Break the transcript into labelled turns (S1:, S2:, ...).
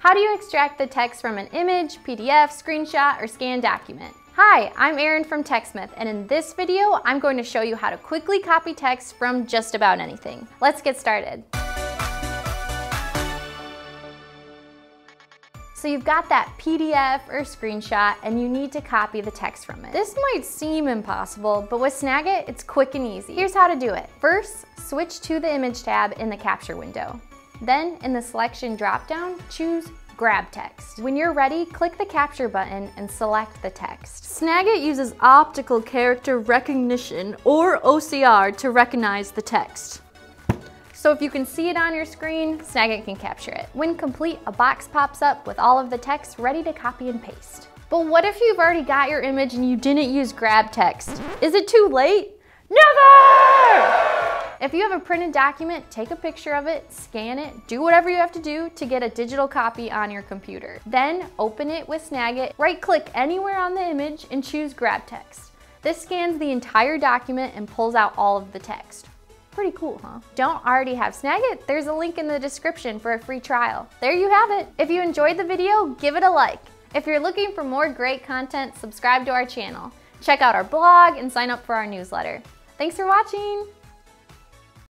S1: How do you extract the text from an image, PDF, screenshot, or scanned document? Hi, I'm Erin from TechSmith, and in this video, I'm going to show you how to quickly copy text from just about anything. Let's get started. So you've got that PDF or screenshot and you need to copy the text from it. This might seem impossible, but with Snagit, it's quick and easy. Here's how to do it. First, switch to the Image tab in the Capture window. Then, in the Selection dropdown, choose Grab Text. When you're ready, click the Capture button and select the text. Snagit uses optical character recognition, or OCR, to recognize the text. So if you can see it on your screen, Snagit can capture it. When complete, a box pops up with all of the text ready to copy and paste. But what if you've already got your image and you didn't use Grab Text? Is it too late? Never! If you have a printed document, take a picture of it, scan it, do whatever you have to do to get a digital copy on your computer. Then open it with Snagit, right-click anywhere on the image and choose Grab Text. This scans the entire document and pulls out all of the text. Pretty cool, huh? Don't already have Snagit? There's a link in the description for a free trial. There you have it. If you enjoyed the video, give it a like. If you're looking for more great content, subscribe to our channel. Check out our blog and sign up for our newsletter. Thanks for watching.